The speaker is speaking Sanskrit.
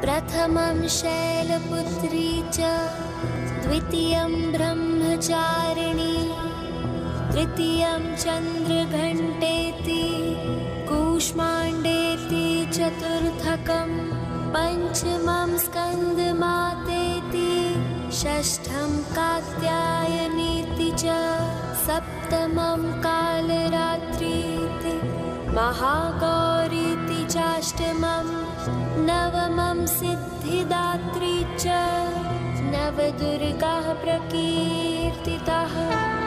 प्रथमं शैलपुत्री च द्वितीयं ब्रह्मचारिणी तृतीयं चन्द्रघण्टेति कूष्माण्डेति चतुर्थकं पञ्चमं स्कन्दमातेति षष्ठं कात्यायनीति च सप्तमं कालरात्रीति महागौरीति चाष्टमं नवमं सिद्धिदात्री च नवदुर्गाः प्रकीर्तिताः।